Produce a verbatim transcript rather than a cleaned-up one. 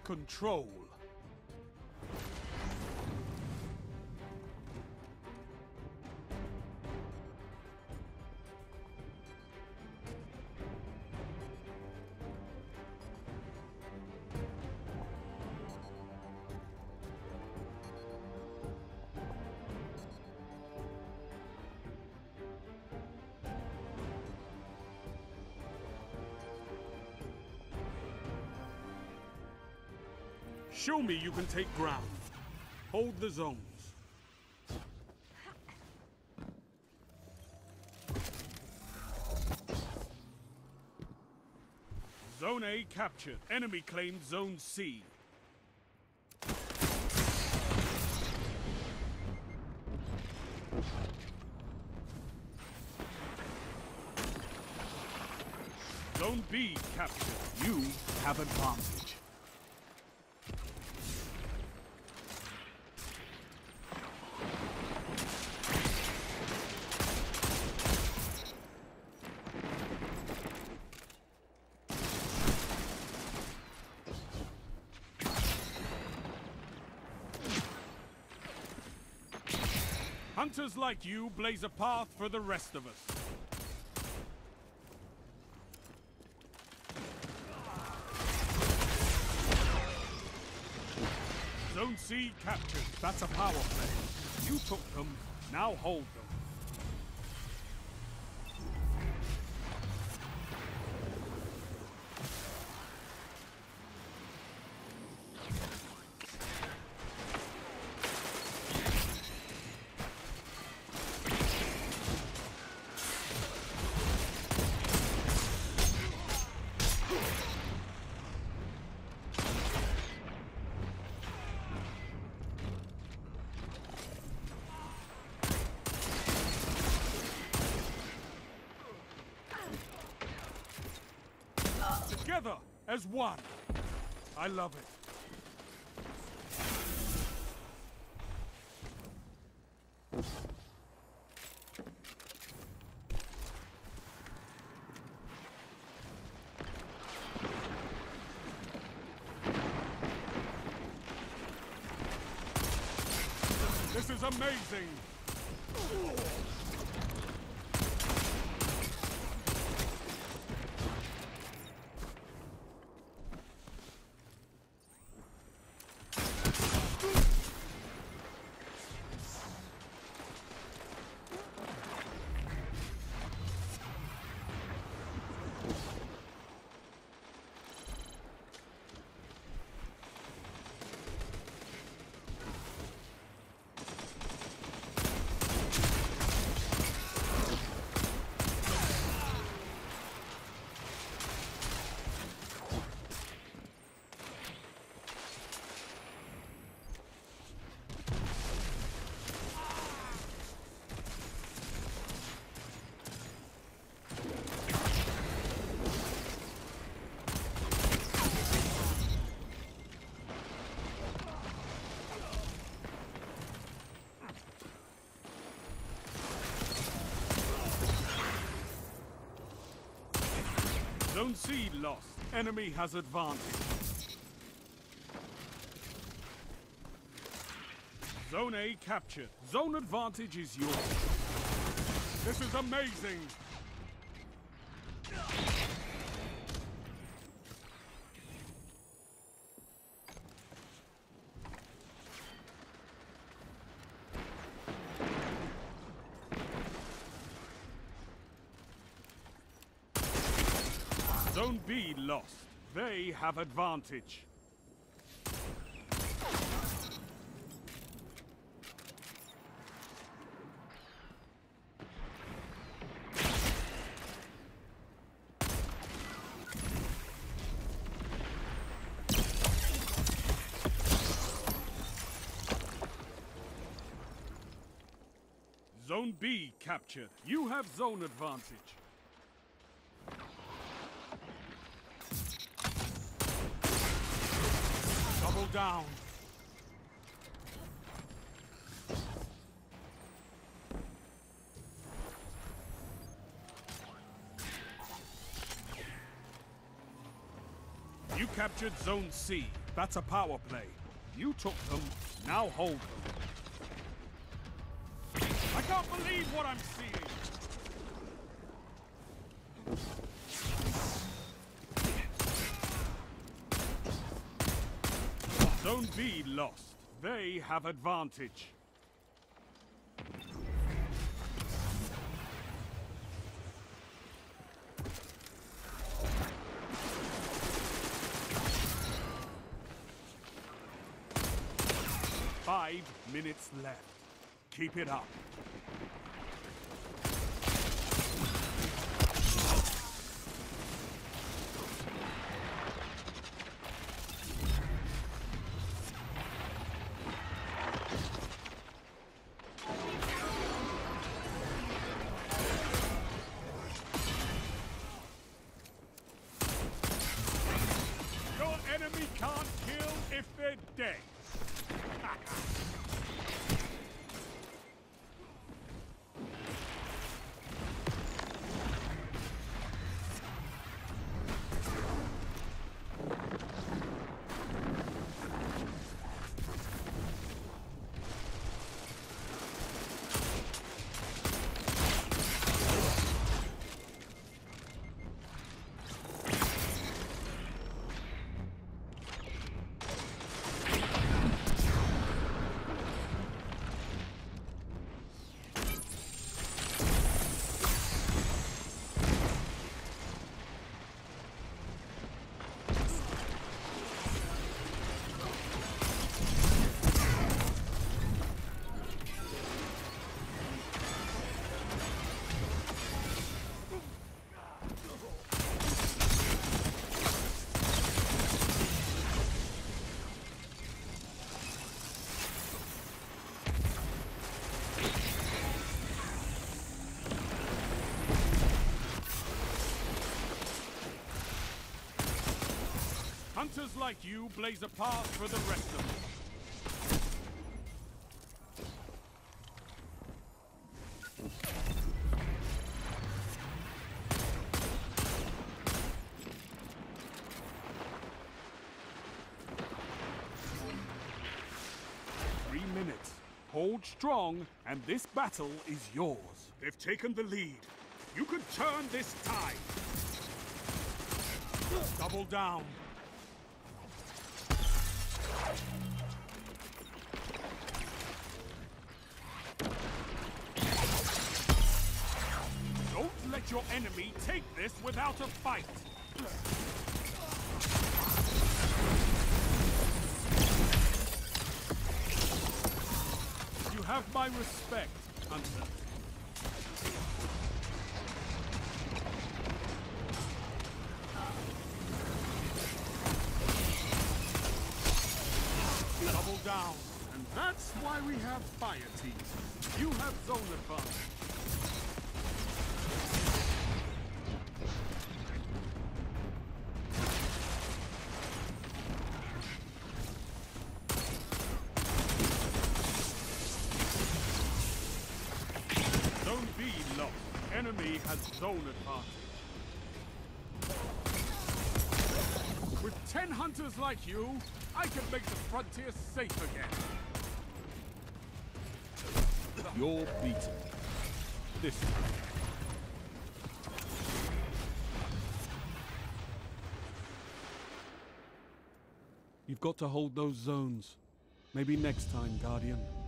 Control. Show me you can take ground. Hold the zones. Zone A captured. Enemy claimed Zone C. Zone B captured. You have advantage. Hunters like you blaze a path for the rest of us. Zone C captured. That's a power play. You took them, now hold them. Together as one. I love it. This is amazing. Zone C lost. Enemy has advantage. Zone A captured. Zone advantage is yours. This is amazing. Zone B lost. They have advantage. Zone B captured. You have zone advantage. Double down. You captured Zone C. That's a power play. You took them, now hold them. I can't believe what I'm seeing! Zone B lost. They have advantage. Five minutes left. Keep it up. Your enemy can't kill if they're dead. Hunters like you blaze a path for the rest of us. Three minutes. Hold strong, and this battle is yours. They've taken the lead. You can turn this tide. Double down. Don't let your enemy take this without a fight. You have my respect, Hunter. Double down. And that's why we have fire teams. You have zone advantage. Zone B lost. Enemy has zone advantage. With ten hunters like you, I can make the frontier safe again. You're beaten. This time. You've got to hold those zones. Maybe next time, Guardian.